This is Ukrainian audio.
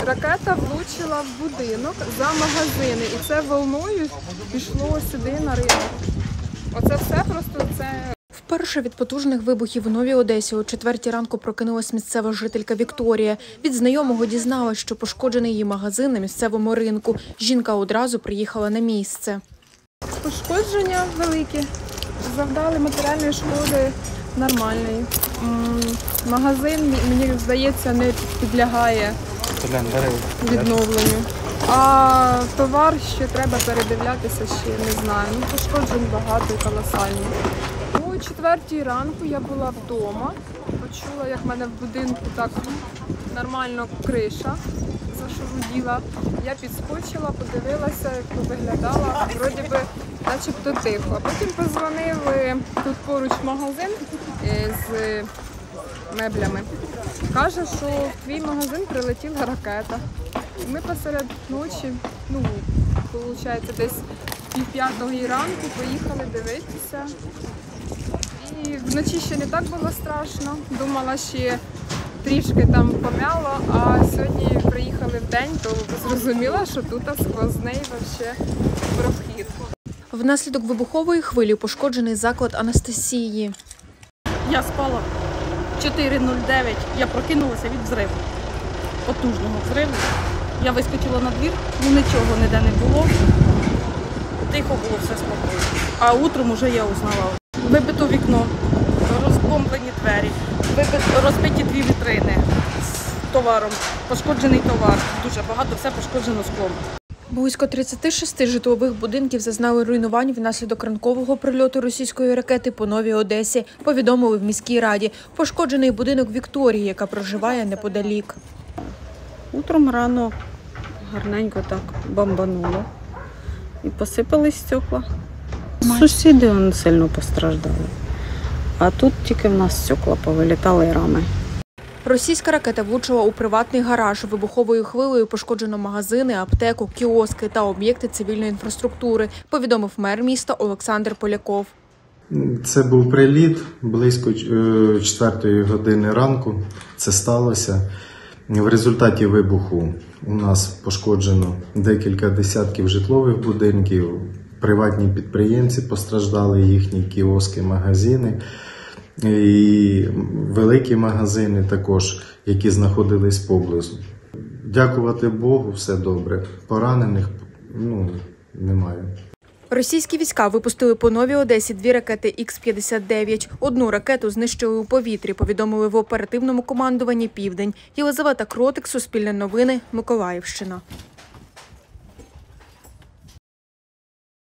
Ракета влучила в будинок за магазини, і це волною пішло сюди на ринок. Оце все просто це... Вперше від потужних вибухів у Новій Одесі о 4-й ранку прокинулась місцева жителька Вікторія. Від знайомого дізналась, що пошкоджений її магазин на місцевому ринку. Жінка одразу приїхала на місце. Пошкодження великі. Завдали матеріальної шкоди нормальної. Магазин, мені здається, не підлягає відновленню. А товар ще треба передивлятися, ще не знаю. Пошкоджень багато і колосальні. О 4-й ранку я була вдома, почула, як в мене в будинку так нормально криша зашаруділа. Я підскочила, подивилася, як виглядала, вроді би начебто тихо. А потім позвонив тут поруч магазин з меблями. Каже, що в твій магазин прилетіла ракета. І ми посеред ночі, виходить, десь 4:30 ранку поїхали дивитися. І вночі ще не так було страшно. Думала, ще трішки там помяло, а сьогодні приїхали вдень, то зрозуміла, що тут сквозний вообще прохід. Внаслідок вибухової хвилі пошкоджений заклад Анастасії. Я спала 4:09, я прокинулася від взриву, потужного взриву. Я вискочила на двір, нічого ніде не було, тихо було, все спокійно. А утром вже я узнала. Вибито вікно, розбомблені двері, розбиті 2 вітрини з товаром, пошкоджений товар, дуже багато, все пошкоджено склом. Близько 36 житлових будинків зазнали руйнувань внаслідок ранкового прильоту російської ракети по Новій Одесі, повідомили в міській раді. Пошкоджений будинок Вікторії, яка проживає неподалік. Утром рано гарненько так бомбануло і посипались стекла. Сусіди сильно постраждали, а тут тільки в нас стекла повилітали і рами. Російська ракета влучила у приватний гараж. Вибуховою хвилею пошкоджено магазини, аптеку, кіоски та об'єкти цивільної інфраструктури, повідомив мер міста Олександр Поляков. Це був приліт близько 4-ї години ранку. Це сталося. В результаті вибуху у нас пошкоджено декілька десятків житлових будинків, приватні підприємці постраждали, їхні кіоски, магазини. І великі магазини також, які знаходились поблизу. Дякувати Богу, все добре. Поранених немає. Російські війська випустили по Новій Одесі 2 ракети Х-59. Одну ракету знищили у повітрі, повідомили в оперативному командуванні «Південь». Єлизавета Кротик, Суспільне новини, Миколаївщина.